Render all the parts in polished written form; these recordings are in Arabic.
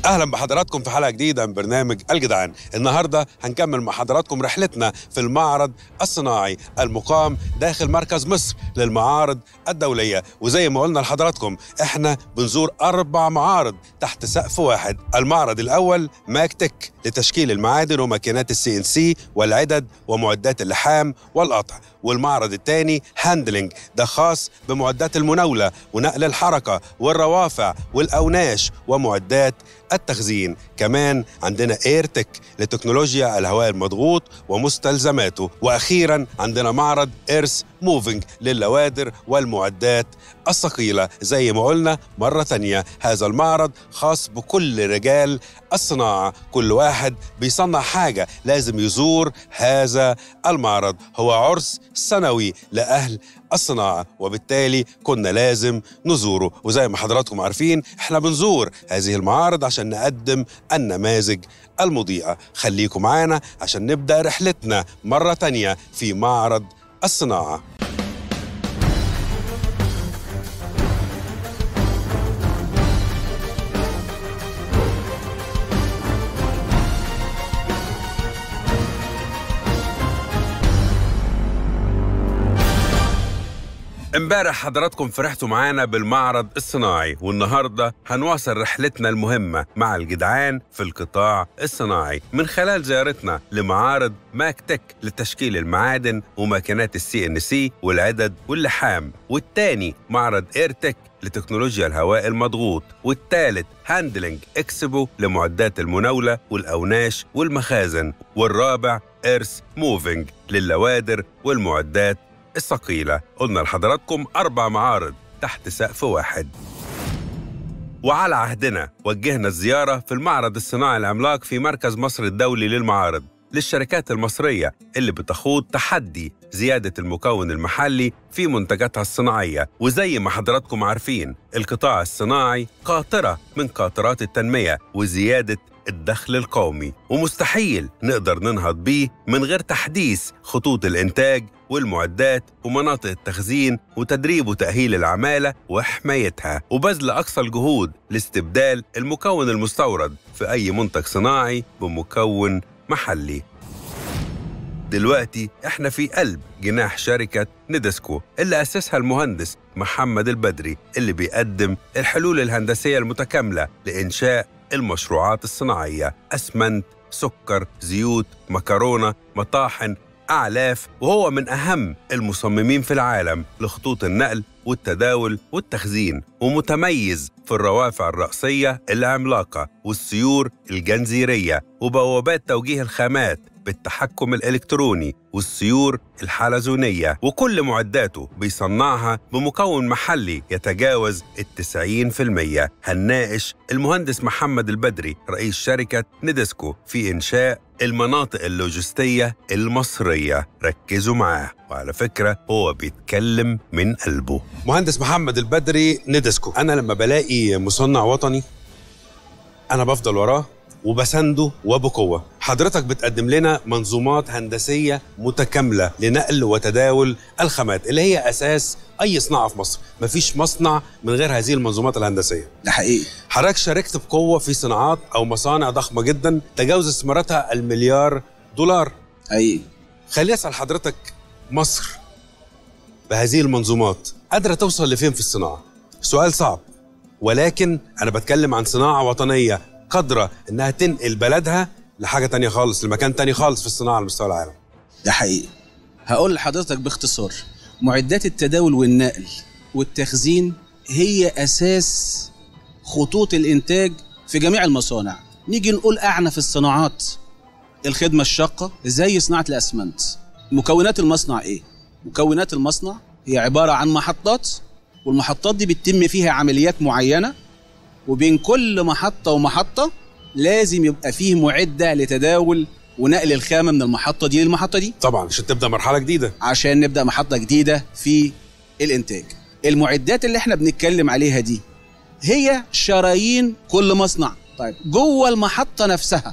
اهلا بحضراتكم في حلقه جديده من برنامج الجدعان. النهارده هنكمل مع حضراتكم رحلتنا في المعرض الصناعي المقام داخل مركز مصر للمعارض الدوليه، وزي ما قلنا لحضراتكم احنا بنزور 4 معارض تحت سقف واحد. المعرض الاول ماك تك لتشكيل المعادن وماكينات CNC والعدد ومعدات اللحام والقطع، والمعرض الثاني هاندلنج ده خاص بمعدات المناوله ونقل الحركه والروافع والاوناش ومعدات التخزين. كمان عندنا ايرتك لتكنولوجيا الهواء المضغوط ومستلزماته، واخيرا عندنا معرض ايرث موفينج للوادر والمعدات الثقيله. زي ما قلنا مره تانية هذا المعرض خاص بكل رجال الصناعه، كل واحد بيصنع حاجه لازم يزور هذا المعرض. هو عرس سنوي لاهل الصناعه، وبالتالي كنا لازم نزوره. وزي ما حضراتكم عارفين احنا بنزور هذه المعارض عشان نقدم النماذج المضيئه. خليكم معانا عشان نبدا رحلتنا مره تانية في معرض الصناعه. امبارح حضراتكم فرحتوا معانا بالمعرض الصناعي، والنهارده هنواصل رحلتنا المهمه مع الجدعان في القطاع الصناعي من خلال زيارتنا لمعارض ماك تك لتشكيل المعادن وماكينات CNC والعدد واللحام، والتاني معرض ايرتك لتكنولوجيا الهواء المضغوط، والثالث هاندلنج اكسبو لمعدات المناوله والاوناش والمخازن، والرابع ايرث موفينج للوادر والمعدات الثقيلة. قلنا لحضراتكم 4 معارض تحت سقف واحد. وعلى عهدنا وجهنا الزيارة في المعرض الصناعي العملاق في مركز مصر الدولي للمعارض للشركات المصرية اللي بتخوض تحدي زيادة المكون المحلي في منتجاتها الصناعية. وزي ما حضراتكم عارفين القطاع الصناعي قاطرة من قاطرات التنمية وزيادة الدخل القومي، ومستحيل نقدر ننهض بيه من غير تحديث خطوط الإنتاج والمعدات ومناطق التخزين وتدريب وتأهيل العمالة وحمايتها، وبذل أقصى الجهود لاستبدال المكون المستورد في أي منتج صناعي بمكون محلي. دلوقتي احنا في قلب جناح شركة ندسكو اللي أسسها المهندس محمد البدري، اللي بيقدم الحلول الهندسية المتكاملة لإنشاء المشروعات الصناعية: أسمنت، سكر، زيوت، مكرونة، مطاحن، أعلاف، وهو من أهم المصممين في العالم لخطوط النقل والتداول والتخزين، ومتميز في الروافع الرأسية العملاقة والسيور الجنزيرية وبوابات توجيه الخامات بالتحكم الإلكتروني والسيور الحلزونية، وكل معداته بيصنعها بمكون محلي يتجاوز 90%. هنناقش المهندس محمد البدري رئيس شركة ندسكو في إنشاء المناطق اللوجستية المصرية. ركزوا معاه، وعلى فكرة هو بيتكلم من قلبه. مهندس محمد البدري ندسكو، أنا لما بلاقي مصنع وطني أنا بفضل وراه وبسنده وبقوة. حضرتك بتقدم لنا منظومات هندسية متكاملة لنقل وتداول الخامات اللي هي أساس أي صناعة في مصر. مفيش مصنع من غير هذه المنظومات الهندسية. ده حقيقي. حضرتك شاركت بقوة في صناعات أو مصانع ضخمة جدا تجاوز استثماراتها $1 مليار. حقيقي. خليني أسأل حضرتك، مصر بهذه المنظومات قادرة توصل لفين في الصناعة؟ سؤال صعب، ولكن أنا بتكلم عن صناعة وطنية قادرة إنها تنقل بلدها لحاجة تانية خالص، لمكان تاني خالص في الصناعة على مستوى العالم. ده حقيقي. هقول لحضرتك باختصار، معدات التداول والنقل والتخزين هي أساس خطوط الإنتاج في جميع المصانع. نيجي نقول أعنف الصناعات، الخدمة الشاقة زي صناعة الأسمنت. مكونات المصنع إيه؟ مكونات المصنع هي عبارة عن محطات، والمحطات دي بتتم فيها عمليات معينة، وبين كل محطة ومحطة لازم يبقى فيه معدة لتداول ونقل الخامة من المحطة دي للمحطة دي. طبعا عشان تبدأ مرحلة جديدة، عشان نبدأ محطة جديدة في الإنتاج. المعدات اللي احنا بنتكلم عليها دي هي شرايين كل مصنع. طيب جوه المحطة نفسها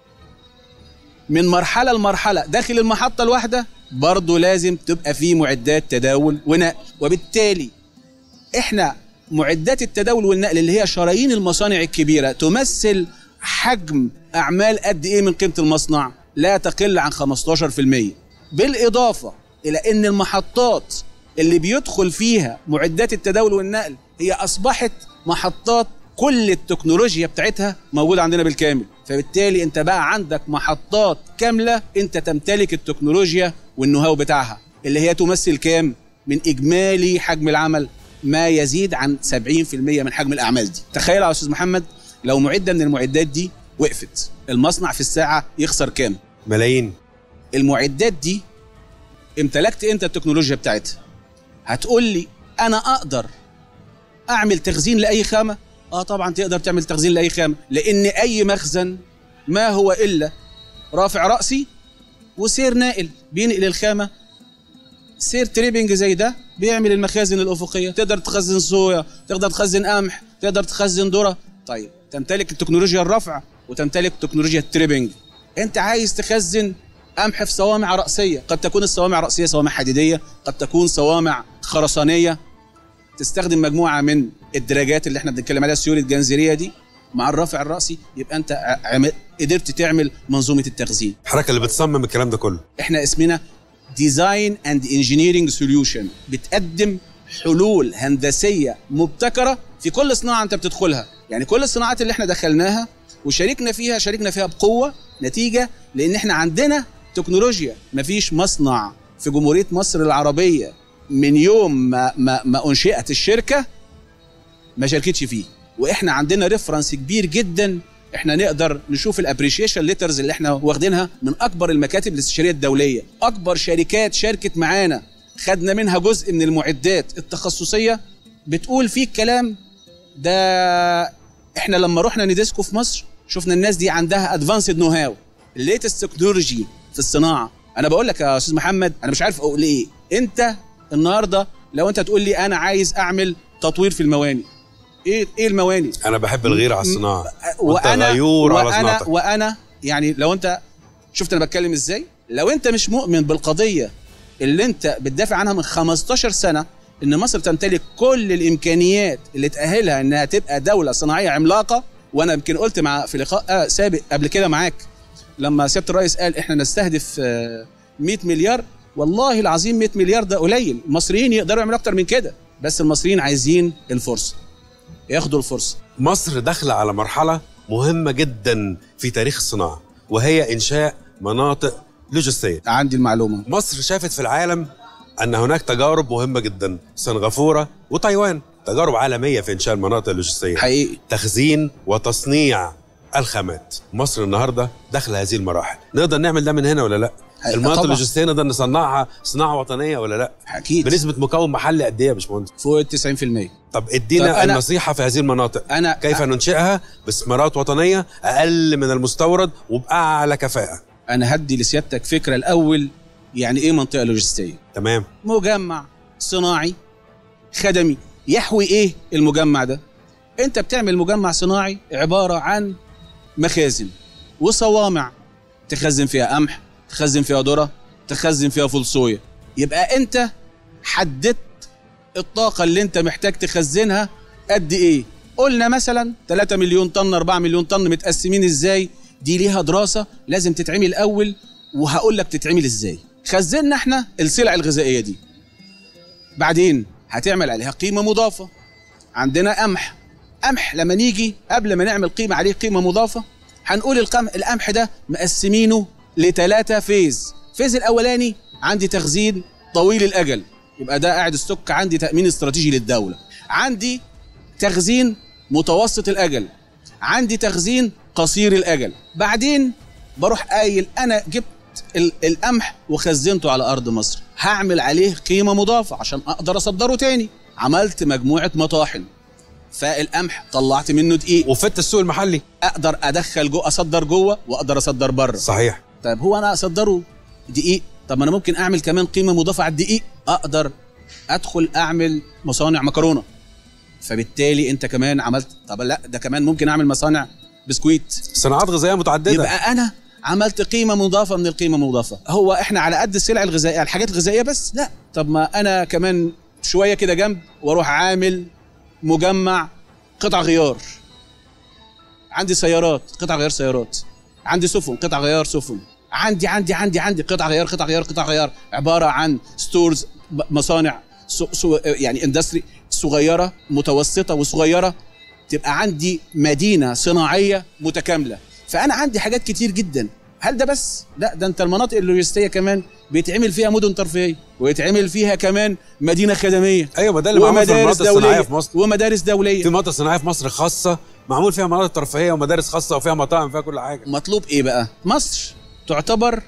من مرحلة لمرحلة داخل المحطة الواحدة برضو لازم تبقى فيه معدات تداول ونقل، وبالتالي احنا معدات التداول والنقل اللي هي شرايين المصانع الكبيرة تمثل حجم اعمال قد ايه من قيمه المصنع؟ لا تقل عن 15%. بالاضافه الى ان المحطات اللي بيدخل فيها معدات التداول والنقل هي اصبحت محطات كل التكنولوجيا بتاعتها موجوده عندنا بالكامل، فبالتالي انت بقى عندك محطات كامله انت تمتلك التكنولوجيا والنو هاو بتاعها، اللي هي تمثل كام من اجمالي حجم العمل؟ ما يزيد عن 70% من حجم الاعمال دي. تخيل يا استاذ محمد لو معده من المعدات دي وقفت، المصنع في الساعه يخسر كام؟ ملايين. المعدات دي امتلكت انت التكنولوجيا بتاعتها، هتقول لي انا اقدر اعمل تخزين لاي خامه؟ طبعا تقدر تعمل تخزين لاي خامه، لان اي مخزن ما هو الا رافع راسي وسير ناقل بينقل الخامه. سير تريبنج زي ده بيعمل المخازن الافقيه، تقدر تخزن صويا، تقدر تخزن قمح، تقدر تخزن ذره. طيب تمتلك التكنولوجيا الرفع وتمتلك تكنولوجيا التريبنج. انت عايز تخزن قمح في صوامع رأسية، قد تكون الصوامع الرأسية صوامع حديدية، قد تكون صوامع خرسانية، تستخدم مجموعة من الدراجات اللي احنا بنتكلم عليها السيول الجنزيرية دي مع الرافع الرأسي، يبقى انت قدرت تعمل منظومة التخزين. الحركة اللي بتصمم الكلام ده كله احنا اسمنا ديزاين اند انجينيرنج سوليوشن، بتقدم حلول هندسية مبتكرة في كل صناعة انت بتدخلها. يعني كل الصناعات اللي احنا دخلناها وشاركنا فيها بقوة، نتيجة لان احنا عندنا تكنولوجيا. مفيش مصنع في جمهورية مصر العربية من يوم ما انشئت الشركة ما شاركتش فيه، واحنا عندنا ريفرنس كبير جدا. احنا نقدر نشوف الابريشيشن ليترز اللي احنا واخدينها من اكبر المكاتب الاستشاريه الدوليه، اكبر شركات شاركت معانا خدنا منها جزء من المعدات التخصصيه، بتقول فيه الكلام ده. احنا لما رحنا نديسكو في مصر شفنا الناس دي عندها ادفانسد نو هاو، الليتست تكنولوجي في الصناعه. انا بقول لك يا استاذ محمد، انا مش عارف اقول ايه. انت النهارده لو انت تقول لي انا عايز اعمل تطوير في المواني، ايه المواني؟ انا بحب الغيره على الصناعه وانا غيور على صناعتك. وانا يعني لو انت شفت انا بتكلم ازاي، لو انت مش مؤمن بالقضيه اللي انت بتدافع عنها من 15 سنه، ان مصر تمتلك كل الامكانيات اللي تاهلها انها تبقى دوله صناعيه عملاقه. وانا يمكن قلت في لقاء سابق قبل كده معاك لما سياده الرئيس قال احنا نستهدف 100 مليار، والله العظيم 100 مليار ده قليل، المصريين يقدروا يعملوا اكتر من كده، بس المصريين عايزين الفرصه، ياخدوا الفرصه. مصر داخله على مرحله مهمه جدا في تاريخ الصناعه، وهي انشاء مناطق لوجستيه. عندي المعلومه. مصر شافت في العالم ان هناك تجارب مهمه جدا، سنغافوره وتايوان، تجارب عالميه في انشاء المناطق اللوجستيه، حقيقي تخزين وتصنيع الخامات. مصر النهارده داخله هذه المراحل. نقدر نعمل ده من هنا ولا لا؟ المناطق اللوجستيه نقدر نصنعها صناعه وطنيه ولا لا؟ اكيد. بنسبه مكون محلي قد ايه يا باشمهندس؟ فوق 90%. طب ادينا النصيحه في هذه المناطق، كيف ننشئها باستثمارات وطنيه اقل من المستورد وباعلى كفاءه؟ انا هدي لسيادتك فكره الاول يعني ايه منطقه لوجستيه. تمام. مجمع صناعي خدمي. يحوي ايه المجمع ده؟ انت بتعمل مجمع صناعي عباره عن مخازن وصوامع، تخزن فيها قمح، تخزن فيها ذره، تخزن فيها فول صويا. يبقى انت حددت الطاقه اللي انت محتاج تخزنها قد ايه. قلنا مثلا 3 مليون طن 4 مليون طن، متقسمين ازاي؟ دي ليها دراسه لازم تتعمل الاول، وهقول لك تتعمل ازاي. خزننا احنا السلع الغذائيه دي، بعدين هتعمل عليها قيمه مضافه. عندنا قمح لما نيجي قبل ما نعمل قيمه عليه قيمه مضافه، هنقول القمح ده مقسمينه ل3 فيز. الفيز الاولاني عندي تخزين طويل الاجل، يبقى ده قاعد ستوك، عندي تامين استراتيجي للدوله. عندي تخزين متوسط الاجل، عندي تخزين قصير الاجل. بعدين بروح قايل انا جبت القمح وخزنته على ارض مصر، هعمل عليه قيمه مضافه عشان اقدر اصدره تاني. عملت مجموعه مطاحن، فالقمح طلعت منه دقيق وفدت السوق المحلي، اقدر ادخل جوه، اصدر جوه واقدر اصدر بره. صحيح. طيب هو انا اصدره دقيق، طب ما انا ممكن اعمل كمان قيمه مضافه على الدقيق، اقدر ادخل اعمل مصانع مكرونه. فبالتالي انت كمان عملت، طب لا ده كمان ممكن اعمل مصانع بسكويت، صناعات غذائيه متعدده. يبقى انا عملت قيمه مضافه من القيمه المضافه. هو احنا على قد السلع الغذائيه الحاجات الغذائيه بس؟ لا، طب ما انا كمان شويه كده جنب واروح عامل مجمع قطع غيار. عندي سيارات، قطع غيار سيارات، عندي سفن، قطع غيار سفن، عندي قطع غيار عباره عن ستورز، مصانع يعني اندستري صغيره متوسطه وصغيره، تبقى عندي مدينه صناعيه متكامله. فانا عندي حاجات كتير جدا. هل ده بس؟ لا، ده انت المناطق اللوجستيه كمان بيتعمل فيها مدن ترفيهيه، ويتعمل فيها كمان مدينه خدميه. ايوه، ما ده اللي معمول في المناطق الصناعيه في مصر، ومدارس دوليه. في مناطق صناعيه في مصر خاصه معمول فيها مناطق ترفيهيه ومدارس خاصه وفيها مطاعم فيها كل حاجه. مطلوب ايه بقى؟ مصر تعتبر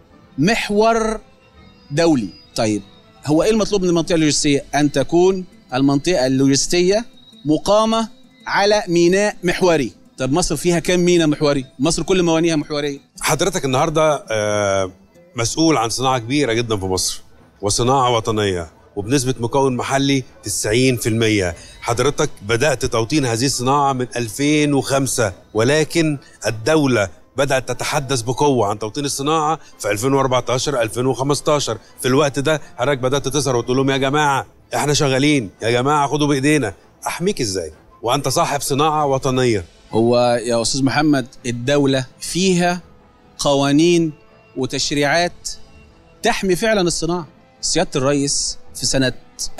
محور دولي. طيب هو ايه المطلوب من المنطقه اللوجستيه؟ ان تكون المنطقه اللوجستيه مقامه على ميناء محوري. طب مصر فيها كام ميناء محوري؟ مصر كل موانيها محوريه. حضرتك النهارده مسؤول عن صناعه كبيره جدا في مصر وصناعه وطنيه وبنسبه مكون محلي 90%. حضرتك بدات توطين هذه الصناعه من 2005، ولكن الدوله بدأت تتحدث بقوة عن توطين الصناعة في 2014 2015. في الوقت ده حضرتك بدأت تظهر وتقول لهم يا جماعة احنا شغالين، يا جماعة خدوا بإيدينا. أحميك إزاي وأنت صاحب صناعة وطنية؟ هو يا أستاذ محمد الدولة فيها قوانين وتشريعات تحمي فعلا الصناعة. سيادة الرئيس في سنة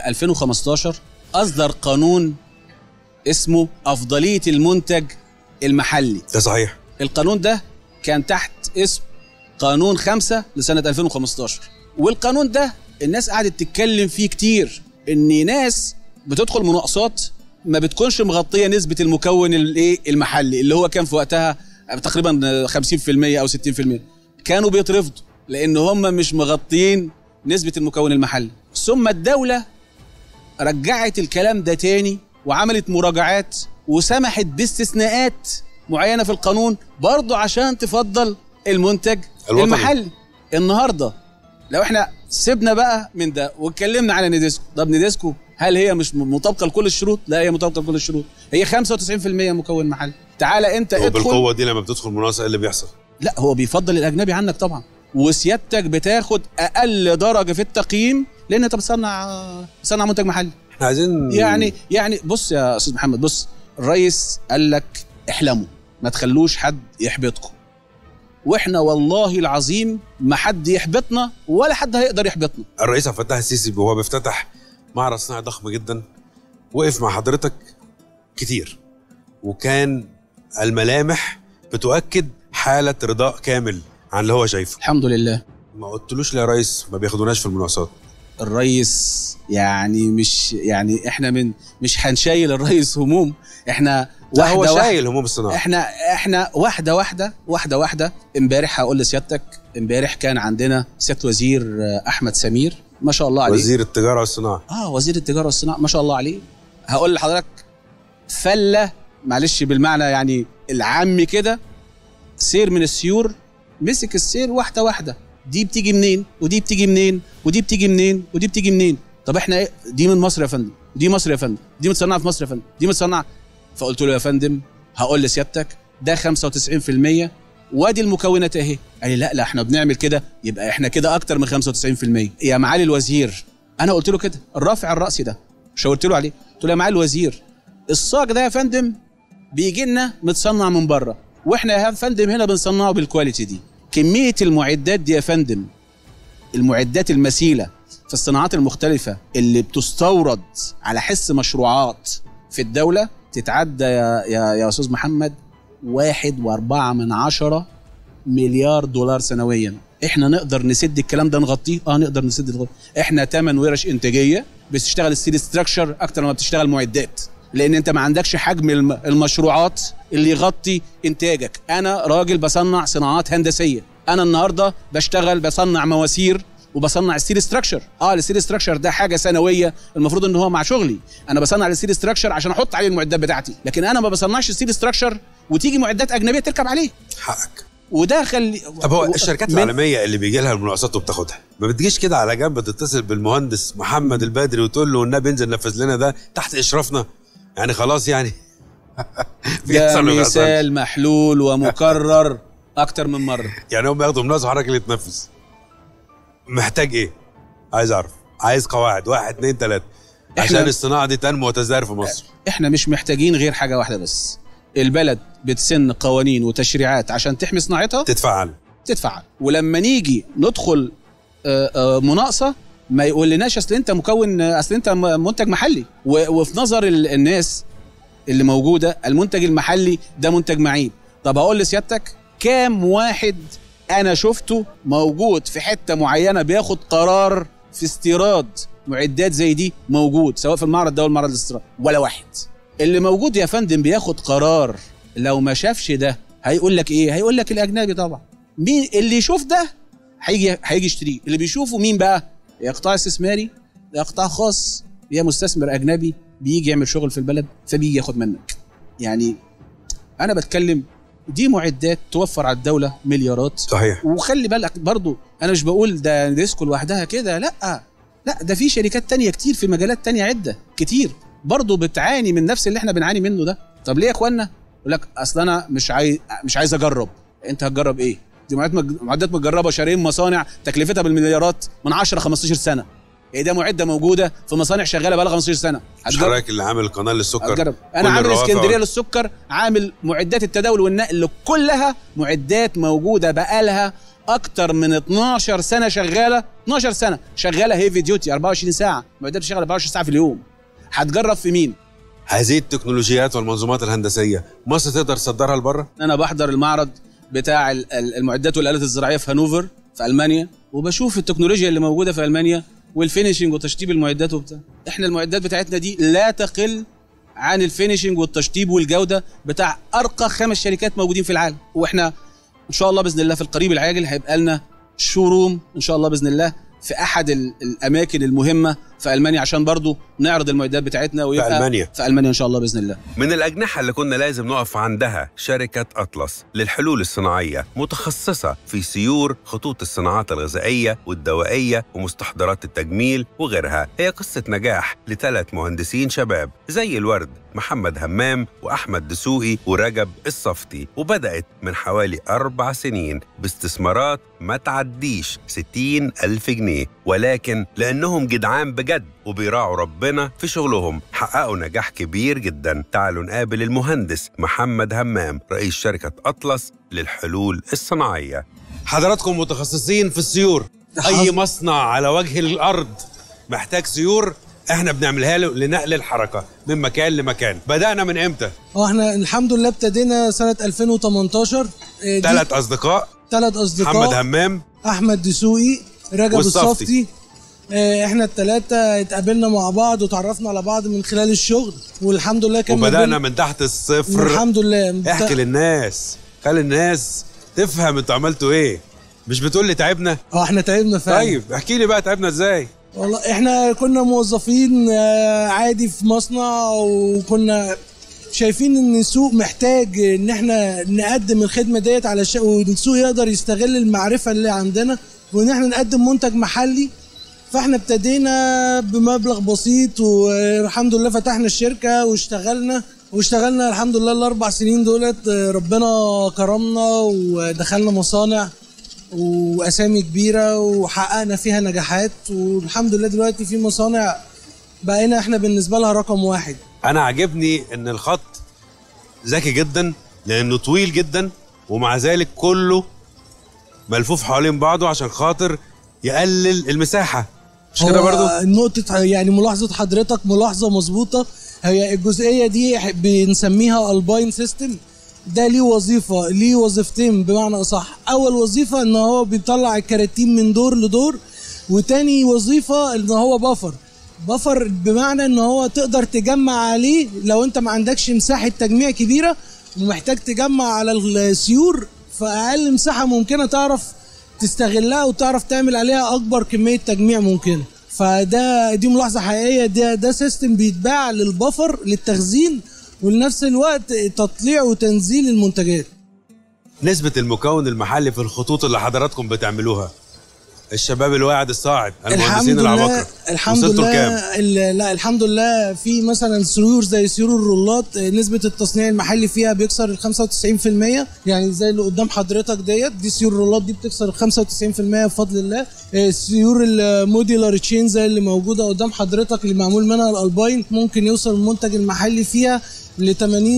2015 أصدر قانون اسمه أفضلية المنتج المحلي. ده صحيح. القانون ده كان تحت اسم قانون 5 لسنة 2015. والقانون ده الناس قعدت تتكلم فيه كتير، ان ناس بتدخل مناقصات ما بتكونش مغطية نسبة المكون المحلي اللي هو كان في وقتها تقريبا 50% او 60%، كانوا بيترفضوا لان هم مش مغطيين نسبة المكون المحلي. ثم الدولة رجعت الكلام ده تاني وعملت مراجعات وسمحت باستثناءات معينة في القانون برضو عشان تفضل المنتج المحلي. النهاردة لو احنا سيبنا بقى من ده واتكلمنا على نيديسكو، طب نيديسكو هل هي مش مطابقة لكل الشروط؟ لا، هي مطابقة لكل الشروط، هي 95% مكون محلي. تعالى انت ادخل. وبالقوة دي لما بتدخل مناقصة ايه اللي بيحصل؟ لا، هو بيفضل الاجنبي عنك طبعا، وسيادتك بتاخد اقل درجة في التقييم لان انت بتصنع منتج محلي. احنا عايزين يعني بص يا استاذ محمد، بص، الرئيس قال لك احلموا، ما تخلوش حد يحبطكم، واحنا والله العظيم ما حد يحبطنا ولا حد هيقدر يحبطنا. الرئيس عبد الفتاح السيسي وهو بيفتتح معرض صناعي ضخم جدا وقف مع حضرتك كتير، وكان الملامح بتؤكد حالة رضاء كامل عن اللي هو شايفه. الحمد لله. ما قلتلوش ليه يا ريس ما بياخدوناش في المناقصات؟ الرئيس يعني احنا مش هنشايل الرئيس هموم، احنا هو شايل هموم الصناعه. احنا واحده. امبارح هقول لسيادتك، امبارح كان عندنا سياده الوزير احمد سمير ما شاء الله عليه، وزير التجاره والصناعه. وزير التجاره والصناعه ما شاء الله عليه. هقول لحضرتك فله، معلش بالمعنى يعني العامي كده، سير من السيور، مسك السير واحده، دي بتيجي منين ودي بتيجي منين ودي بتيجي منين ودي بتيجي منين. طب احنا ايه؟ دي من مصر يا فندم، دي مصر يا فندم، دي متصنعه في مصر يا فندم، دي متصنعه. فقلت له يا فندم هقول لسيادتك ده 95% وادي المكونات اهي. قال لي لا احنا بنعمل كده، يبقى احنا كده اكتر من 95%. يا معالي الوزير، انا قلت له كده، الرافع الرأسي ده شاورت له عليه، قلت له يا معالي الوزير الصاج ده يا فندم بيجي لنا متصنع من بره، واحنا يا فندم هنا بنصنعه بالكواليتي دي. كمية المعدات دي يا فندم، المعدات المثيلة في الصناعات المختلفة اللي بتستورد على حس مشروعات في الدولة تتعدى يا أستاذ محمد 1.4 مليار دولار سنويا. احنا نقدر نسد الكلام ده نغطيه؟ نقدر نسد. احنا 8 ورش انتاجية بتشتغل الستيل ستراكشر اكتر ما بتشتغل معدات، لان انت ما عندكش حجم المشروعات اللي يغطي انتاجك. انا راجل بصنع صناعات هندسيه، انا النهارده بصنع مواسير وبصنع الستيل ستراكشر. الستيل ستراكشر ده حاجه سنويه المفروض ان هو مع شغلي، انا بصنع الستيل ستراكشر عشان احط عليه المعدات بتاعتي، لكن انا ما بصنعش الستيل ستراكشر وتيجي معدات اجنبيه تركب عليه. حقك. وده طب هو الشركات العالميه اللي بيجي لها المناقصات وبتاخدها ما بتجيش كده على جنب تتصل بالمهندس محمد البدري وتقول له والنبي انزل نفذ لنا ده تحت اشرافنا؟ يعني خلاص يعني ده مثال محلول ومكرر اكتر من مره. يعني هم بياخدوا مناقصه حضرتك اللي تنفذ. محتاج ايه؟ عايز اعرف. عايز قواعد 1 2 3 عشان الصناعه دي تنمو وتزدهر في مصر. احنا مش محتاجين غير حاجه واحده بس، البلد بتسن قوانين وتشريعات عشان تحمي صناعتها تتفعل. ولما نيجي ندخل مناقصه ما يقولناش اصل انت منتج محلي، وفي نظر الناس اللي موجوده المنتج المحلي ده منتج معيب. طب هقول لسيادتك كام واحد انا شفته موجود في حته معينه بياخد قرار في استيراد معدات زي دي موجود، سواء في المعرض ده والمعرض الاستيراد؟ ولا واحد. اللي موجود يا فندم بياخد قرار، لو ما شافش ده هيقول لك ايه؟ هيقول لك الاجنبي طبعا. مين اللي يشوف ده هيجي يشتريه؟ اللي بيشوفه مين بقى؟ يا قطاع استثماري، يا قطاع خاص، يا مستثمر اجنبي بيجي يعمل شغل في البلد فبيجي ياخد منك. يعني انا بتكلم دي معدات توفر على الدوله مليارات. صحيح. وخلي بالك برضو انا مش بقول ده ديسكو لوحدها كده، لا ده في شركات تانية كتير في مجالات تانية عده كتير برضو بتعاني من نفس اللي احنا بنعاني منه ده. طب ليه يا اخوانا؟ يقول لك اصل انا مش عايز اجرب. انت هتجرب ايه؟ دي معدات متجربه، شارين مصانع تكلفتها بالمليارات من 10 15 سنه. ايه ده؟ معده موجوده في مصانع شغاله بقى لها 15 سنه. حضرتك اللي عامل قناه للسكر. هتجرب. انا عامل اسكندريه للسكر، عامل معدات التداول والنقل كلها معدات موجوده بقى لها اكتر من 12 سنه شغاله. 12 سنه شغاله هيفي ديوتي 24 ساعه، معدات بتشتغل 24 ساعه في اليوم. هتجرب في مين؟ هذه التكنولوجيات والمنظومات الهندسيه مصر تقدر تصدرها لبره؟ انا بحضر المعرض بتاع المعدات والآلات الزراعيه في هانوفر في المانيا، وبشوف التكنولوجيا اللي موجوده في المانيا والفينيشنج وتشطيب المعدات وبتاع. احنا المعدات بتاعتنا دي لا تقل عن الفينيشنج والتشطيب والجوده بتاع ارقى 5 شركات موجودين في العالم. واحنا ان شاء الله باذن الله في القريب العاجل هيبقى لنا شوروم ان شاء الله باذن الله في احد الاماكن المهمه في المانيا، عشان برضو نعرض المعدات بتاعتنا ويبقى في المانيا ان شاء الله باذن الله. من الاجنحه اللي كنا لازم نقف عندها شركه اطلس للحلول الصناعيه، متخصصه في سيور خطوط الصناعات الغذائيه والدوائيه ومستحضرات التجميل وغيرها. هي قصه نجاح ل3 مهندسين شباب زي الورد، محمد همام واحمد دسوقي ورجب الصفتي، وبدات من حوالي 4 سنين باستثمارات ما تعديش 60,000 جنيه، ولكن لانهم جدعان بجد وبيراعوا ربنا في شغلهم حققوا نجاح كبير جدا. تعالوا نقابل المهندس محمد همام رئيس شركة أطلس للحلول الصناعية. حضراتكم متخصصين في السيور، أي مصنع على وجه الأرض محتاج سيور احنا بنعملها له لنقل الحركة من مكان لمكان. بدأنا من امتى؟ احنا الحمد لله ابتدينا سنة 2018. 3 أصدقاء. محمد همام، أحمد دسوقي، رجب الصفتي. احنا ال3 اتقابلنا مع بعض وتعرفنا على بعض من خلال الشغل، والحمد لله كان وبدأنا من تحت الصفر. الحمد لله. احكي للناس، خلي الناس تفهم انتوا عملتوا ايه. مش بتقول لي تعبنا؟ احنا تعبنا فعلا. طيب احكي لي بقى تعبنا ازاي؟ والله احنا كنا موظفين عادي في مصنع، وكنا شايفين ان السوق محتاج ان احنا نقدم الخدمه ديت على والسوق يقدر يستغل المعرفه اللي عندنا وان احنا نقدم منتج محلي. فاحنا ابتدينا بمبلغ بسيط والحمد لله فتحنا الشركه واشتغلنا الحمد لله ال4 سنين دولت. ربنا كرمنا ودخلنا مصانع واسامي كبيره وحققنا فيها نجاحات، والحمد لله دلوقتي في مصانع بقينا احنا بالنسبه لها رقم 1. انا عجبني ان الخط ذكي جدا لانه طويل جدا ومع ذلك كله ملفوف حوالين بعضه عشان خاطر يقلل المساحه. مش كده برضو؟ نقطه يعني ملاحظه حضرتك ملاحظه مظبوطه. هي الجزئيه دي بنسميها الباين سيستم. ده ليه وظيفتين بمعنى اصح. اول وظيفه ان هو بيطلع الكراتين من دور لدور، وتاني وظيفه ان هو بفر بمعنى ان هو تقدر تجمع عليه لو انت ما عندكش مساحه تجميع كبيره ومحتاج تجمع على السيور في اقل مساحه ممكنه تعرف تستغلها وتعرف تعمل عليها اكبر كميه تجميع ممكنه. دي ملاحظه حقيقيه. ده سيستم بيتباع للبفر للتخزين ولنفس الوقت تطليع وتنزيل المنتجات. نسبة المكون المحلي في الخطوط اللي حضراتكم بتعملوها الشباب الواعد الصاعد المهندسين العباقرة الحمد لله. لا الحمد لله، في مثلا سيور زي سيور الرولات نسبة التصنيع المحلي فيها بيكسر ال 95%، يعني زي اللي قدام حضرتك دي سيور الرولات دي بتكسر ال 95% بفضل الله. سيور الموديلر تشين زي اللي موجودة قدام حضرتك اللي معمول منها الألباين ممكن يوصل المنتج المحلي فيها ل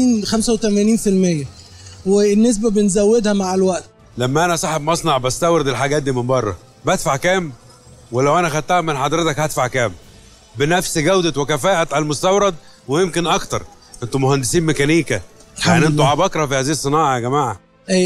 85%، والنسبة بنزودها مع الوقت. لما انا صاحب مصنع بستورد الحاجات دي من بره بدفع كام؟ ولو انا خدتها من حضرتك هدفع كام؟ بنفس جودة وكفاءة المستورد ويمكن اكتر. انتوا مهندسين ميكانيكا، يعني انتوا عباقرة في هذه الصناعة يا جماعة.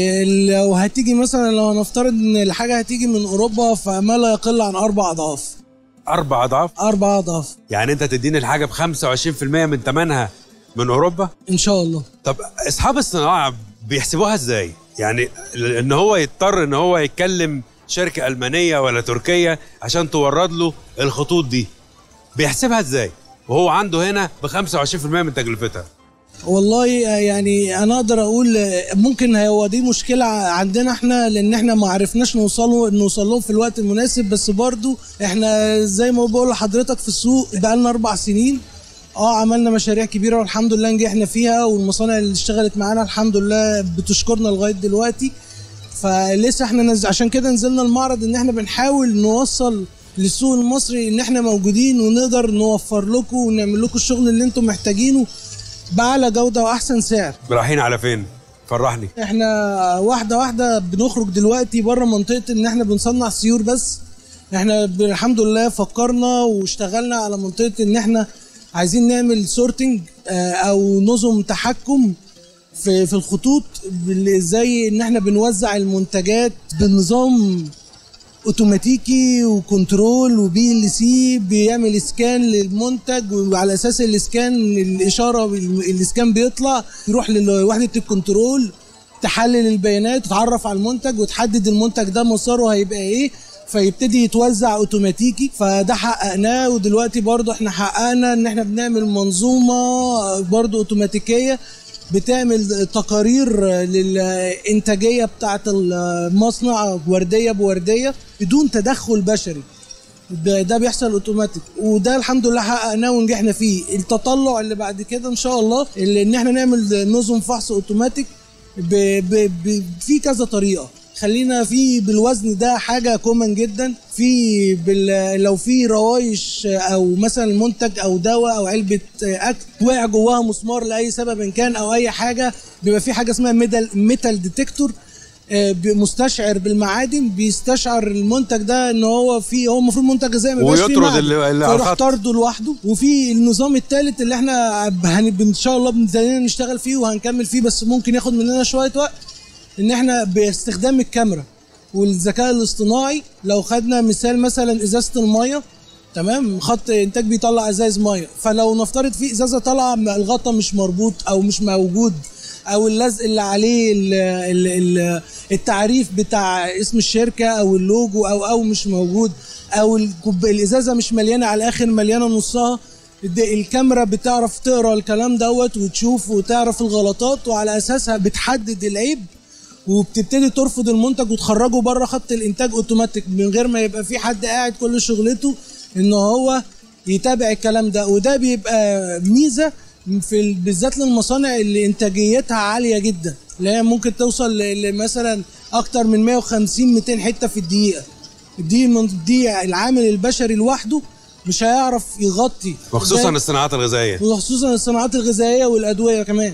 لو هتيجي مثلا، لو هنفترض ان الحاجة هتيجي من اوروبا فما لا يقل عن 4 أضعاف. 4 أضعاف؟ 4 أضعاف. يعني انت تديني الحاجة ب 25% من ثمنها من اوروبا؟ ان شاء الله. طب اصحاب الصناعة بيحسبوها ازاي؟ يعني ان هو يضطر ان هو يتكلم شركة ألمانية ولا تركية عشان تورد له الخطوط دي، بيحسبها ازاي وهو عنده هنا ب 25% من تكلفتها؟ والله يعني انا اقدر اقول ممكن هو دي مشكله عندنا احنا، لان احنا ما عرفناش نوصل لهم في الوقت المناسب. بس برضو احنا زي ما بقول لحضرتك في السوق بقالنا 4 سنين، عملنا مشاريع كبيره والحمد لله نجحنا فيها، والمصانع اللي اشتغلت معانا الحمد لله بتشكرنا لغايه دلوقتي. فلسه احنا عشان كده نزلنا المعرض ان احنا بنحاول نوصل للسوق المصري ان احنا موجودين ونقدر نوفر لكم ونعمل لكم الشغل اللي انتم محتاجينه باعلى جوده واحسن سعر. رايحين على فين؟ فرحني. احنا واحده واحده بنخرج دلوقتي بره منطقه ان احنا بنصنع سيور بس. احنا الحمد لله فكرنا واشتغلنا على منطقه ان احنا عايزين نعمل سورتنج او نظم تحكم في الخطوط، زي ان احنا بنوزع المنتجات بنظام اوتوماتيكي وكنترول وBLC بيعمل اسكان للمنتج، وعلى اساس الاسكان الاشاره الاسكان بيطلع يروح لوحده الكنترول تحلل البيانات وتتعرف على المنتج وتحدد المنتج ده مساره هيبقى ايه، فيبتدي يتوزع اوتوماتيكي. فده حققناه. ودلوقتي برضو احنا حققنا ان احنا بنعمل منظومه برضو اوتوماتيكيه بتعمل تقارير للإنتاجية بتاعة المصنع وردية بوردية بدون تدخل بشري. ده بيحصل اوتوماتيك، وده الحمد لله حققناه ونجحنا فيه. التطلع اللي بعد كده ان شاء الله اللي ان احنا نعمل نظم فحص اوتوماتيك في كذا طريقة. خلينا في بالوزن، ده حاجة كومن جدا. في لو في روايش او مثلا منتج او دواء او علبة اكل وقع جواها مسمار لاي سبب إن كان او اي حاجة، بيبقى في حاجة اسمها ميتال ديتكتور، مستشعر بالمعادن بيستشعر المنتج ده ان هو المفروض منتج غذائي ما يبقاش فيه معدن، فيروح طرده لوحده. وفي النظام الثالث اللي احنا ان شاء الله بنبتدي نشتغل فيه وهنكمل فيه، بس ممكن ياخد مننا شوية وقت، ان احنا باستخدام الكاميرا والذكاء الاصطناعي. لو خدنا مثلا ازازه الميه، تمام، خط انتاج بيطلع ازاز ميه، فلو نفترض في ازازه طالعه الغطا مش مربوط او مش موجود، او اللزق اللي عليه التعريف بتاع اسم الشركه او اللوجو او مش موجود، او الازازه مش مليانه على الاخر، مليانه نصها، الكاميرا بتعرف تقرا الكلام دوت وتشوف وتعرف الغلطات، وعلى اساسها بتحدد العيب وبتبتدي ترفض المنتج وتخرجه بره خط الانتاج اوتوماتيك من غير ما يبقى في حد قاعد كل شغلته ان هو يتابع الكلام ده. وده بيبقى ميزه بالذات للمصانع اللي انتاجيتها عاليه جدا، اللي هي ممكن توصل مثلا اكتر من 150 200 حته في الدقيقه. دي العامل البشري لوحده مش هيعرف يغطي، وخصوصا الصناعات الغذائيه، وخصوصا الصناعات الغذائيه والادويه كمان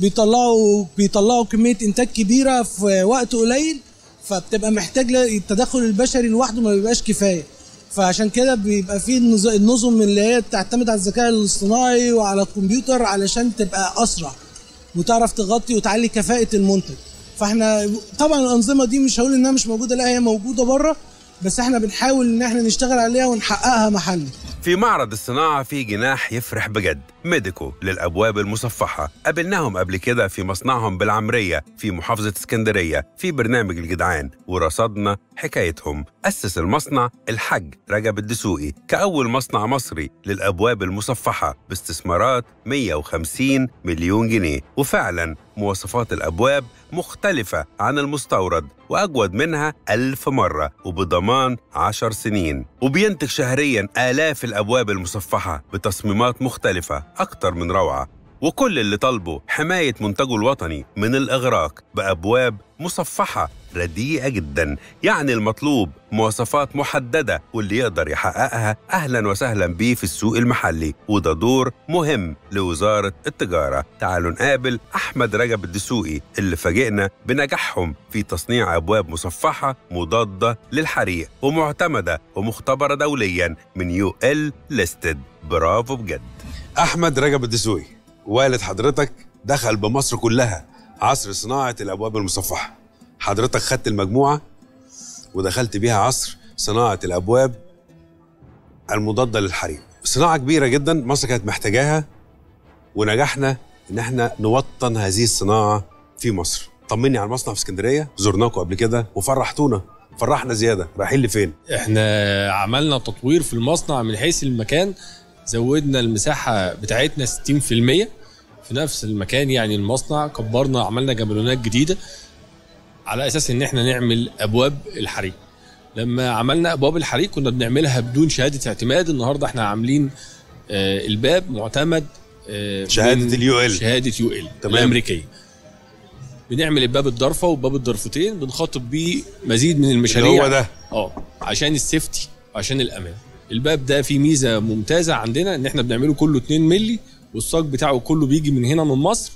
بيطلعوا كميه انتاج كبيره في وقت قليل، فبتبقى محتاج التدخل البشري لوحده ما بيبقاش كفايه. فعشان كده بيبقى في النظم اللي هي بتعتمد على الذكاء الاصطناعي وعلى الكمبيوتر علشان تبقى اسرع وتعرف تغطي وتعلي كفاءه المنتج. فاحنا طبعا الانظمه دي مش هقول انها مش موجوده، لا هي موجوده بره، بس احنا بنحاول ان احنا نشتغل عليها ونحققها محلي. في معرض الصناعة في جناح يفرح بجد، ميديكو للأبواب المصفحة. قابلناهم قبل كده في مصنعهم بالعمرية في محافظة اسكندرية في برنامج الجدعان، ورصدنا حكايتهم. أسس المصنع الحاج رجب الدسوقي كأول مصنع مصري للأبواب المصفحة باستثمارات 150 مليون جنيه، وفعلا مواصفات الأبواب مختلفة عن المستورد وأجود منها 1000 مرة وبضمان 10 سنين، وبينتج شهرياً آلاف الأبواب المصفحة بتصميمات مختلفة أكتر من روعة. وكل اللي طالبه حماية منتجه الوطني من الإغراق بأبواب مصفحة رديئة جداً، يعني المطلوب مواصفات محددة، واللي يقدر يحققها أهلاً وسهلاً بيه في السوق المحلي، وده دور مهم لوزارة التجارة. تعالوا نقابل أحمد رجب الدسوقي اللي فاجئنا بنجاحهم في تصنيع أبواب مصفحة مضادة للحريق ومعتمدة ومختبرة دولياً من UL Listed. برافو بجد. أحمد رجب الدسوقي، والد حضرتك دخل بمصر كلها عصر صناعة الأبواب المصفحة. حضرتك خدت المجموعة ودخلت بيها عصر صناعة الأبواب المضادة للحريق. صناعة كبيرة جدا مصر كانت محتاجاها، ونجحنا إن احنا نوطن هذه الصناعة في مصر. طمني على المصنع في اسكندرية، زرناكم قبل كده وفرحتونا، فرحنا زيادة. رايحين لفين؟ احنا عملنا تطوير في المصنع من حيث المكان، زودنا المساحة بتاعتنا 60% في نفس المكان، يعني المصنع كبرنا، عملنا جبلونات جديدة على أساس إن احنا نعمل أبواب الحريق. لما عملنا أبواب الحريق كنا بنعملها بدون شهادة اعتماد. النهاردة احنا عاملين الباب معتمد شهادة UL، شهادة UL الأمريكية. بنعمل الباب الضرفة وباب الضرفتين، بنخاطب بيه مزيد من المشاريع. هو ده عشان السيفتي، عشان الأمان. الباب ده فيه ميزة ممتازة عندنا، إن احنا بنعمله كله 2 ملي، والصاج بتاعه كله بيجي من هنا من مصر،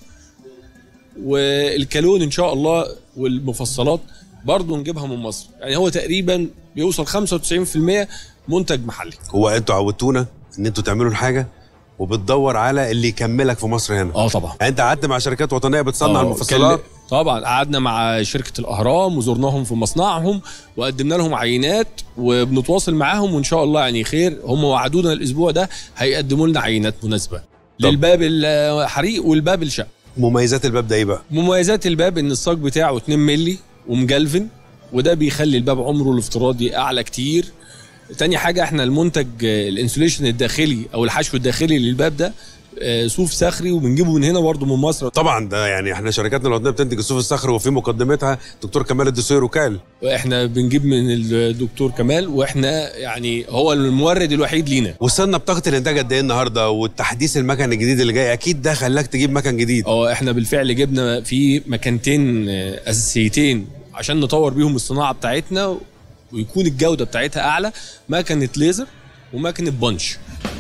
والكالون ان شاء الله والمفصلات برضو نجيبها من مصر. يعني هو تقريبا بيوصل 95% منتج محلي. هو انتوا عودتونا ان انتوا تعملوا الحاجه وبتدور على اللي يكملك في مصر هنا. طبعا. يعني انت قعدت مع شركات وطنيه بتصنع المفصلات؟ طبعا قعدنا مع شركه الاهرام وزرناهم في مصنعهم وقدمنا لهم عينات، وبنتواصل معاهم وان شاء الله يعني خير. هم وعدونا الاسبوع ده هيقدموا لنا عينات مناسبه للباب الحريق والباب الشقه. مميزات الباب ده ايه بقى؟ مميزات الباب ان الصاج بتاعه 2 ملي ومجلفن، وده بيخلي الباب عمره الافتراضي اعلى كتير. تاني حاجه، احنا المنتج الانسوليشن الداخلي او الحشو الداخلي للباب ده صوف صخري، وبنجيبه من هنا برضه من مصر. طبعا ده يعني احنا شركاتنا الوطنيه بتنتج الصوف الصخري، وفي مقدمتها دكتور كمال الدسوقي وكال. واحنا بنجيب من الدكتور كمال، واحنا يعني هو المورد الوحيد لينا. وصلنا بطاقه الانتاج قد ايه النهارده؟ والتحديث المكن الجديد اللي جاي اكيد ده خلاك تجيب مكن جديد. احنا بالفعل جبنا في مكانتين اساسيتين عشان نطور بيهم الصناعه بتاعتنا ويكون الجوده بتاعتها اعلى، مكنه ليزر ومكنه بانش.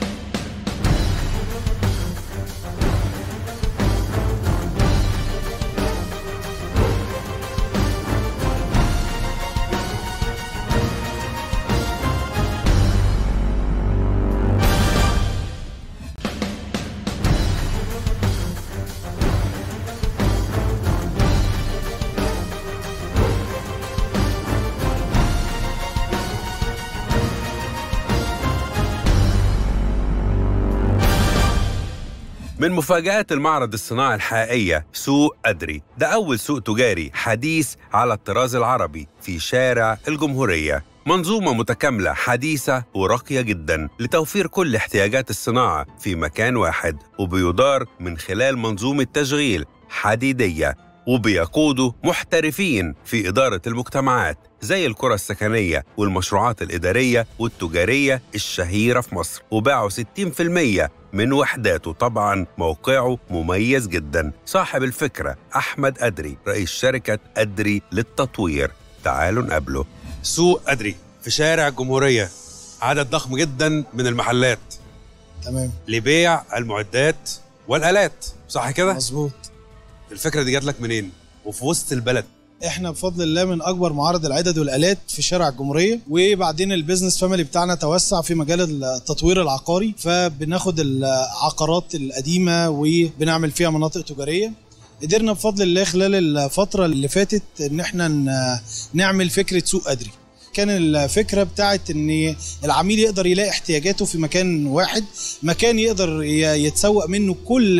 من مفاجآت المعرض الصناعي الحقيقية سوق أدري. ده أول سوق تجاري حديث على الطراز العربي في شارع الجمهورية. منظومة متكاملة حديثة وراقية جدا لتوفير كل احتياجات الصناعة في مكان واحد، وبيدار من خلال منظومة تشغيل حديدية، وبيقودوا محترفين في إدارة المجتمعات زي القرى السكنية والمشروعات الإدارية والتجارية الشهيرة في مصر، وباعوا 60% من وحداته. طبعا موقعه مميز جدا. صاحب الفكرة أحمد أدري، رئيس شركة أدري للتطوير. تعالوا نقابله. سوق أدري في شارع الجمهورية، عدد ضخم جدا من المحلات. تمام. لبيع المعدات والآلات، صح كده؟ مظبوط. الفكرة دي جات لك منين؟ وفي وسط البلد. احنا بفضل الله من اكبر معارض العدد والالات في شارع الجمهوريه، وبعدين البيزنس فاميلي بتاعنا توسع في مجال التطوير العقاري، فبناخد العقارات القديمه وبنعمل فيها مناطق تجاريه. قدرنا بفضل الله خلال الفتره اللي فاتت ان احنا نعمل فكره سوق أدري. كان الفكره بتاعت ان العميل يقدر يلاقي احتياجاته في مكان واحد، مكان يقدر يتسوق منه كل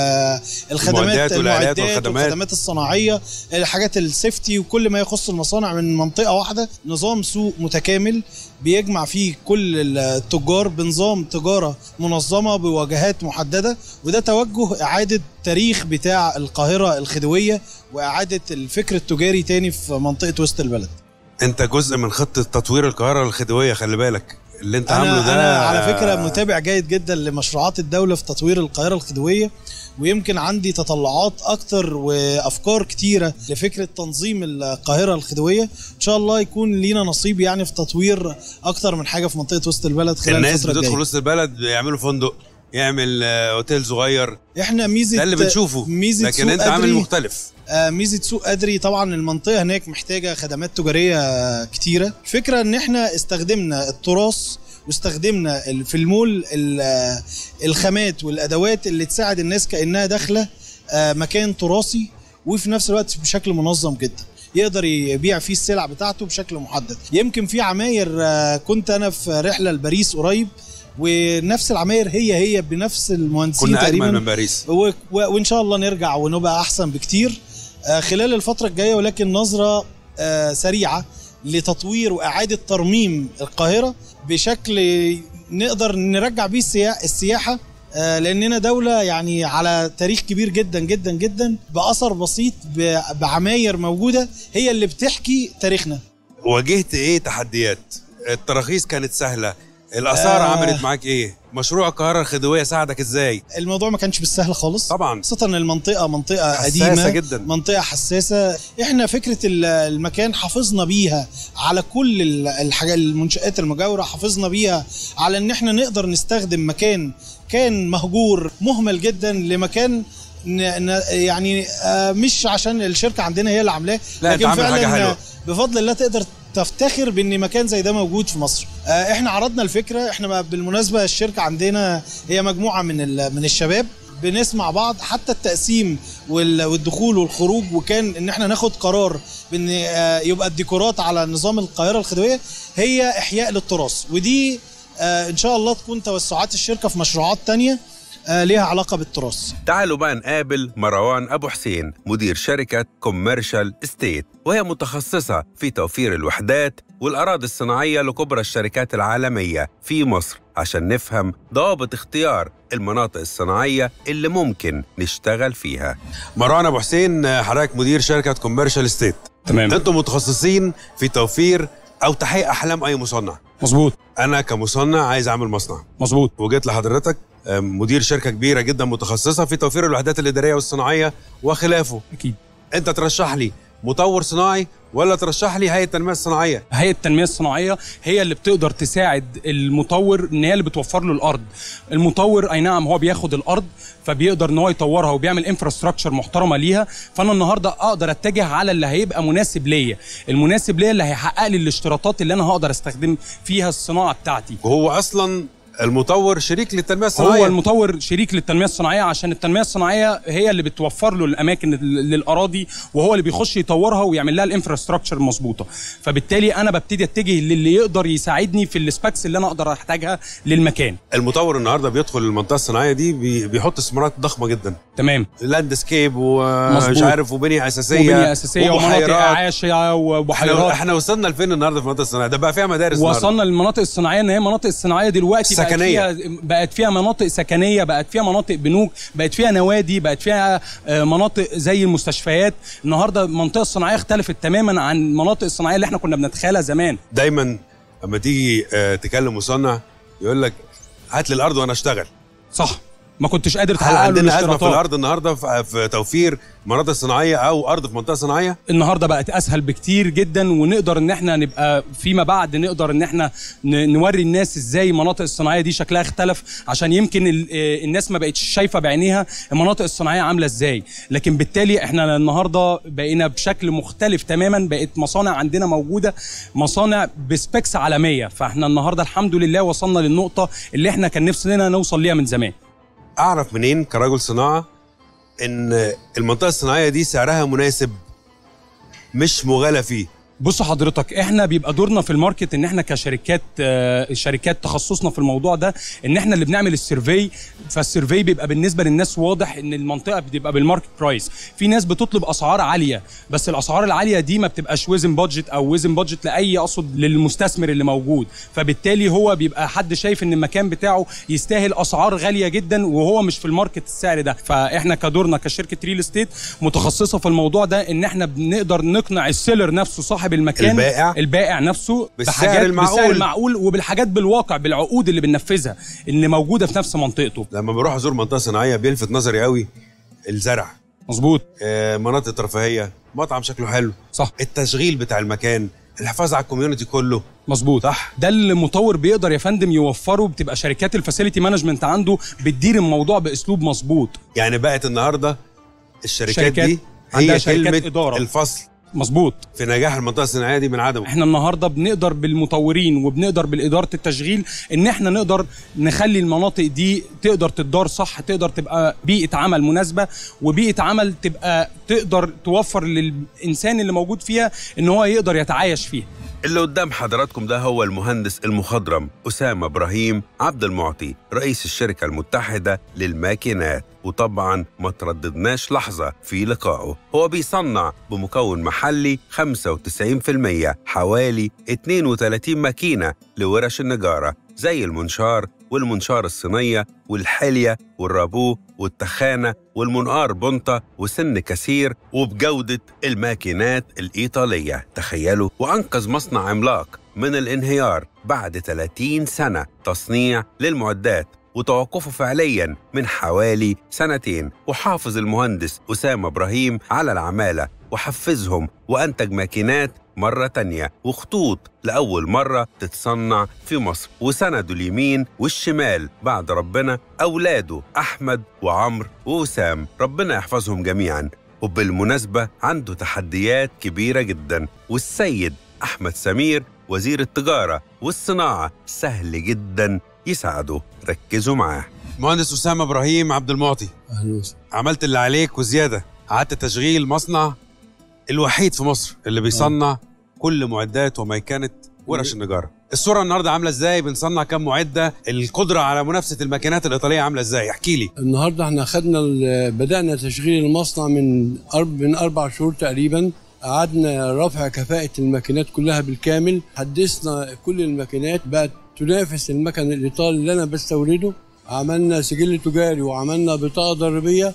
الخدمات، المعدات والخدمات الصناعيه، الحاجات السيفتي وكل ما يخص المصانع من منطقه واحده. نظام سوق متكامل بيجمع فيه كل التجار بنظام تجاره منظمه بواجهات محدده، وده توجه اعاده تاريخ بتاع القاهره الخديويه واعاده الفكر التجاري تاني في منطقه وسط البلد. انت جزء من خطه تطوير القاهره الخديويه، خلي بالك اللي انت عامله ده. انا على فكره متابع جيد جدا لمشروعات الدوله في تطوير القاهره الخديويه، ويمكن عندي تطلعات اكتر وافكار كتيره لفكره تنظيم القاهره الخديويه. ان شاء الله يكون لينا نصيب يعني في تطوير اكتر من حاجه في منطقه وسط البلد خلال الفتره الجايه. الناس بتدخل وسط البلد يعملوا فندق، يعمل اوتيل صغير، احنا ميزه ده اللي بنشوفه، لكن انت عامل مختلف. ميزه سوق قدري طبعا المنطقه هناك محتاجه خدمات تجاريه كتيره. الفكره ان احنا استخدمنا التراث واستخدمنا في المول الخامات والادوات اللي تساعد الناس كانها داخله مكان تراثي، وفي نفس الوقت بشكل منظم جدا يقدر يبيع فيه السلع بتاعته بشكل محدد. يمكن في عماير كنت انا في رحله لباريس قريب، ونفس العماير هي بنفس المهندسين كنا تقريبا، أجمل من باريس، وان شاء الله نرجع ونبقى احسن بكتير خلال الفتره الجايه. ولكن نظره سريعه لتطوير واعاده ترميم القاهره بشكل نقدر نرجع بيه السياحه، لاننا دوله يعني على تاريخ كبير جدا جدا جدا، باثر بسيط بعماير موجوده هي اللي بتحكي تاريخنا. واجهت ايه تحديات؟ التراخيص كانت سهله، الاسعار عملت معاك ايه؟ مشروع القاهره الخديويه ساعدك ازاي؟ الموضوع ما كانش بالسهل خالص طبعا، خاصه المنطقه منطقه قديمه جدا، منطقه حساسه. احنا فكره المكان حافظنا بيها على كل الحاجات، المنشآت المجاوره حافظنا بيها على ان احنا نقدر نستخدم مكان كان مهجور مهمل جدا لمكان يعني مش عشان الشركه عندنا هي اللي عاملاه، لكن فعلا بفضل الله تقدر تفتخر بان مكان زي ده موجود في مصر. احنا عرضنا الفكره. احنا بالمناسبه الشركه عندنا هي مجموعه من الشباب بنسمع بعض، حتى التقسيم والدخول والخروج، وكان ان احنا ناخد قرار بان يبقى الديكورات على نظام القاهره الخديويه هي احياء للتراث، ودي ان شاء الله تكون توسعات الشركه في مشروعات تانية ليها علاقة بالتراث. تعالوا بقى نقابل مروان أبو حسين، مدير شركة كوميرشال استيت، وهي متخصصة في توفير الوحدات والأراضي الصناعية لكبرى الشركات العالمية في مصر، عشان نفهم ضوابط اختيار المناطق الصناعية اللي ممكن نشتغل فيها. مروان أبو حسين، حضرتك مدير شركة كوميرشال استيت. تمام. أنتم متخصصين في توفير أو تحقيق أحلام أي مصنع. مظبوط. أنا كمصنع عايز أعمل مصنع. مظبوط. وجيت لحضرتك مدير شركة كبيرة جدا متخصصة في توفير الوحدات الإدارية والصناعية وخلافه. أكيد. أنت ترشح لي مطور صناعي ولا ترشح لي هيئة التنمية الصناعية؟ هيئة التنمية الصناعية هي اللي بتقدر تساعد المطور، ان هي اللي بتوفر له الارض. المطور اي نعم هو بياخد الارض فبيقدر ان هو يطورها وبيعمل انفراستراكشر محترمه ليها، فانا النهارده اقدر اتجه على اللي هيبقى مناسب ليا، المناسب ليا اللي هيحقق لي الاشتراطات اللي انا هقدر استخدم فيها الصناعه بتاعتي. وهو اصلا المطور شريك للتنمية الصناعية. هو المطور شريك للتنمية الصناعية، عشان التنمية الصناعية هي اللي بتوفر له الأماكن للأراضي، وهو اللي بيخش يطورها ويعمل لها الانفراستراكشر المظبوطة. فبالتالي أنا ببتدي أتجه للي يقدر يساعدني في السباكس اللي أنا أقدر أحتاجها للمكان. المطور النهارده بيدخل المنطقة الصناعية دي بيحط استثمارات ضخمة جدا. تمام. لاندسكيب ومش عارف وبنية أساسية ومناطق إعاشة وبحيرات. احنا وصلنا لفين النهارده في المناطق الصناعية؟ ده بقى فيها مدارس. وصلنا للمناطق الصناعية ان هي مناطق الصناعية دلوقتي سكنية، بقت فيها مناطق سكنيه، بقت فيها مناطق بنوك، بقت فيها نوادي، بقت فيها مناطق زي المستشفيات. النهارده المنطقه الصناعيه اختلفت تماما عن المناطق الصناعيه اللي احنا كنا بنتخيلها زمان. دايما اما تيجي تكلم مصنع يقول لك هات لي الارض وانا اشتغل. صح، ما كنتش قادر تحقق له عندنا أزمة في الأرض النهاردة في توفير مناطق صناعية أو أرض في منطقة صناعية؟ النهاردة بقت أسهل بكتير جدا، ونقدر إن احنا نبقى فيما بعد نقدر إن احنا نوري الناس إزاي المناطق الصناعية دي شكلها اختلف، عشان يمكن الناس ما بقتش شايفة بعينيها المناطق الصناعية عاملة إزاي، لكن بالتالي احنا النهاردة بقينا بشكل مختلف تماما. بقت مصانع عندنا موجودة، مصانع بسبيكس عالمية، فاحنا النهاردة الحمد لله وصلنا للنقطة اللي احنا كان نفسنا نوصل ليها من زمان. أعرف منين كرجل صناعة إن المنطقة الصناعية دي سعرها مناسب مش مغالى فيه؟ بص حضرتك، احنا بيبقى دورنا في الماركت ان احنا كشركات شركات تخصصنا في الموضوع ده ان احنا اللي بنعمل السيرفي. فالسيرفي بيبقى بالنسبه للناس واضح ان المنطقه بتبقى بالماركت برايس. في ناس بتطلب اسعار عاليه، بس الاسعار العاليه دي ما بتبقاش وزن بادجت او وزن بادجت لاي اقصد للمستثمر اللي موجود، فبالتالي هو بيبقى حد شايف ان المكان بتاعه يستاهل اسعار غاليه جدا وهو مش في الماركت السعر ده. فاحنا كدورنا كشركه ريل استيت متخصصه في الموضوع ده ان احنا بنقدر نقنع السيلر نفسه صاحب المكان البائع نفسه بالسعر المعقول وبالحاجات بالواقع بالعقود اللي بننفذها اللي موجوده في نفس منطقته. لما بروح ازور منطقه صناعيه بيلفت نظري قوي الزرع. مظبوط. مناطق ترفيهيه، مطعم شكله حلو. صح. التشغيل بتاع المكان، الحفاظ على الكوميونتي كله. مظبوط. صح. ده اللي المطور بيقدر يا فندم يوفره. بتبقى شركات الفاسيلتي مانجمنت عنده بتدير الموضوع باسلوب مظبوط. يعني بقت النهارده الشركات دي هي كلمه إدارة. الفصل. مظبوط. في نجاح المنطقه الصناعيه دي من عدمه. احنا النهارده بنقدر بالمطورين وبنقدر بالاداره التشغيل ان احنا نقدر نخلي المناطق دي تقدر تدار صح، تقدر تبقى بيئه عمل مناسبه، وبيئه عمل تبقى تقدر توفر للانسان اللي موجود فيها ان هو يقدر يتعايش فيها. اللي قدام حضراتكم ده هو المهندس المخضرم أسامة إبراهيم عبد المعطي، رئيس الشركة المتحدة للماكينات. وطبعا ما ترددناش لحظة في لقائه. هو بيصنع بمكون محلي 95% حوالي 32 ماكينة لورش النجارة، زي المنشار والمنشار الصينية والحلية والرابو والتخانة والمنقار بنطة وسن كثير، وبجودة الماكينات الإيطالية. تخيلوا، وأنقذ مصنع عملاق من الانهيار بعد 30 سنة تصنيع للمعدات وتوقفه فعلياً من حوالي 2 سنين. وحافظ المهندس أسامة إبراهيم على العمالة وحفزهم وأنتج ماكينات مرة تانية وخطوط لأول مرة تتصنع في مصر. وسندوا اليمين والشمال بعد ربنا أولاده أحمد وعمر ووسام، ربنا يحفظهم جميعاً. وبالمناسبة عنده تحديات كبيرة جداً، والسيد أحمد سمير وزير التجارة والصناعة سهل جداً يساعده. ركزوا معاه. مهندس أسامة إبراهيم عبد المعطي، عملت اللي عليك وزيادة. قعدت تشغيل مصنع الوحيد في مصر اللي بيصنع كل معدات وميكنة ورش النجارة. الصورة النهاردة عاملة ازاي؟ بنصنع كم معدة؟ القدرة على منافسة الماكينات الإيطالية عاملة ازاي؟ احكي لي. النهاردة احنا بدأنا تشغيل المصنع من 4 شهور تقريبا. قعدنا رفع كفاءة الماكينات كلها بالكامل، حدثنا كل الماكينات بقت تنافس المكن الإيطالي اللي أنا بستورده. عملنا سجل تجاري وعملنا بطاقة ضريبية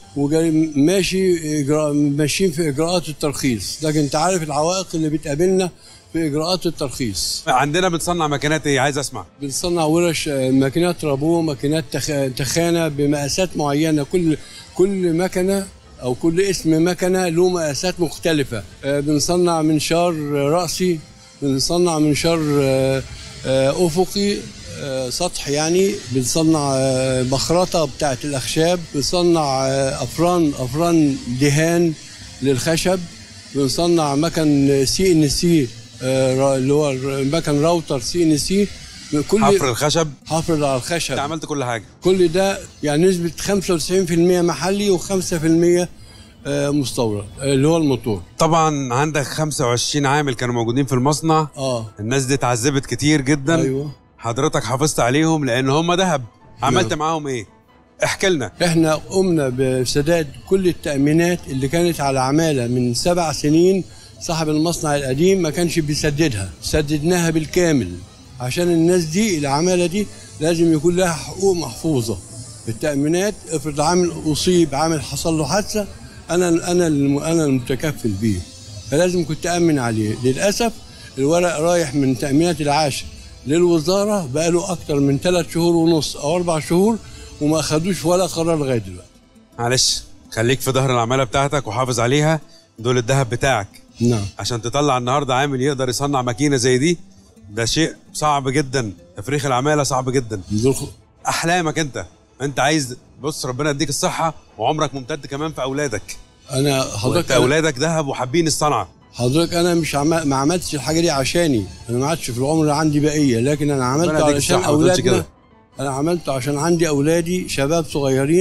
ماشيين في إجراءات الترخيص، لكن أنت عارف العوائق اللي بتقابلنا في إجراءات الترخيص. عندنا بنصنع ماكينات ايه؟ عايز أسمع. بنصنع ورش ماكينات رابو، ماكينات تخانة بمقاسات معينة. كل مكنة أو كل اسم مكنة له مقاسات مختلفة. بنصنع منشار رأسي، بنصنع منشار أفقي سطح، يعني بنصنع بخرطة بتاعة الأخشاب، بنصنع أفران دهان للخشب، بنصنع مكن CNC اللي هو مكن راوتر CNC. حفر الخشب. حفر على الخشب. انت عملت كل حاجة. كل ده يعني نسبة 95% محلي و5% مستورد اللي هو الموتور. طبعا عندك 25 عامل كانوا موجودين في المصنع. الناس دي اتعذبت كتير جدا. أيوة. حضرتك حافظت عليهم لان هم ذهب. عملت معاهم ايه؟ احكي لنا. احنا قمنا بسداد كل التأمينات اللي كانت على عمالة من 7 سنين. صاحب المصنع القديم ما كانش بيسددها، سددناها بالكامل عشان الناس دي العمالة دي لازم يكون لها حقوق محفوظة. التأمينات افرض عامل أصيب، عامل حصل له حادثة، أنا المتكفل بيه، فلازم كنت أأمن عليه. للأسف الورق رايح من تأمينات العاشر للوزارة بقاله أكتر من 3 شهور ونص أو 4 شهور وما أخدوش ولا قرار لغاية دلوقتي. معلش خليك في ظهر العمالة بتاعتك وحافظ عليها، دول الذهب بتاعك. نعم. عشان تطلع النهارده عامل يقدر يصنع ماكينة زي دي، ده شيء صعب جدا. تفريخ العمالة صعب جدا. أحلامك أنت عايز، بص ربنا يديك الصحة وعمرك ممتد كمان في أولادك. حضرتك أولادك ذهب وحابين الصنعة. حضرتك أنا مش ما عملتش الحاجة دي عشاني، أنا ما عادش في العمر عندي بقية، لكن أنا عملته علشان أولادنا. أنا عملته عشان عندي أولادي شباب صغيرين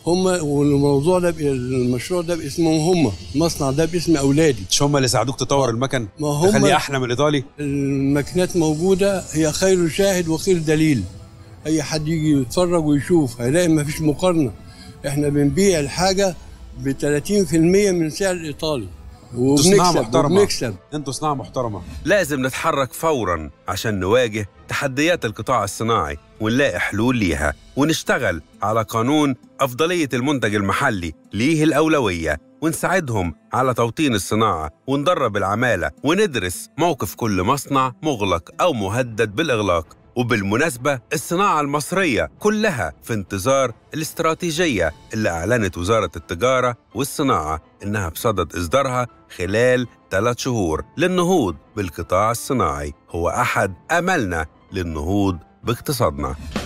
هم والموضوع ده المشروع ده باسمهم هم، المصنع ده باسم اولادي. مش هم اللي ساعدوك تطور المكن ما هم تخليه احلى من الايطالي؟ الماكينات موجوده، هي خير شاهد وخير دليل. اي حد يجي يتفرج ويشوف هيلاقي ما فيش مقارنه. احنا بنبيع الحاجه ب 30% من سعر الايطالي وبنكسب. انتوا صناعه محترمه. لازم نتحرك فورا عشان نواجه تحديات القطاع الصناعي ونلاقي حلول ليها، ونشتغل على قانون أفضلية المنتج المحلي ليه الأولوية، ونساعدهم على توطين الصناعة وندرب العمالة، وندرس موقف كل مصنع مغلق أو مهدد بالإغلاق. وبالمناسبة الصناعة المصرية كلها في انتظار الاستراتيجية اللي أعلنت وزارة التجارة والصناعة إنها بصدد إصدارها خلال 3 شهور للنهوض بالقطاع الصناعي. هو أحد أملنا للنهوض باقتصادنا.